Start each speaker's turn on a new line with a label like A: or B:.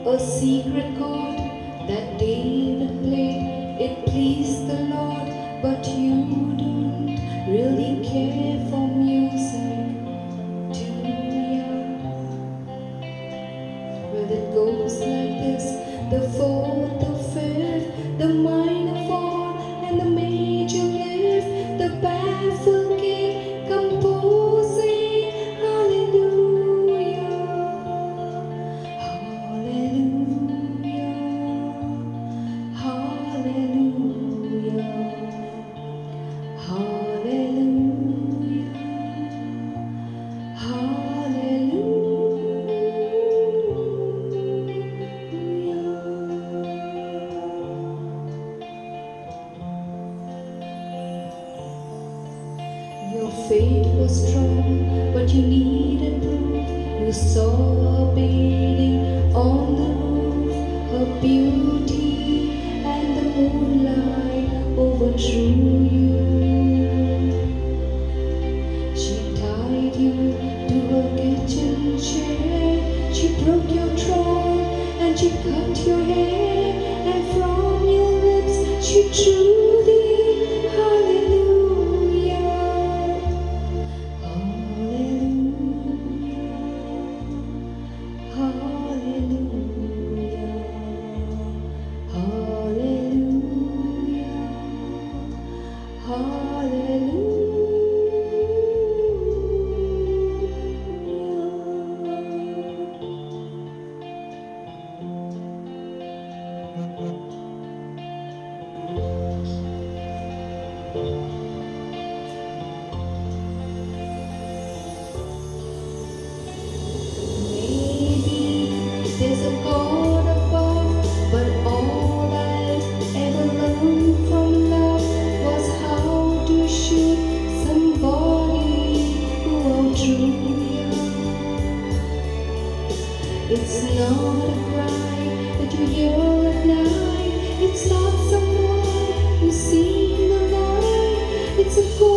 A: A secret chord that David played, it pleased the Lord, but you don't really care for music, do ya? Well, it goes like this: the fourth, the fifth, the minor fall, and the major lift, the baffled king composing hallelujah, hallelujah, hallelujah, hallelujah, hallelujah. Your faith was strong, but you needed proof. You saw her bathing on the roof, her beauty and the moonlight overthrew you. She tied you to her kitchen chair, she broke your throne and she cut your hair, and from your lips she drew the hallelujah, hallelujah, hallelujah, hallelujah, hallelujah. There's a God above, but all I've ever learned from love was how to shoot somebody who outdrew you. It's not a cry that you hear at night, it's not someone who's seen the light, it's a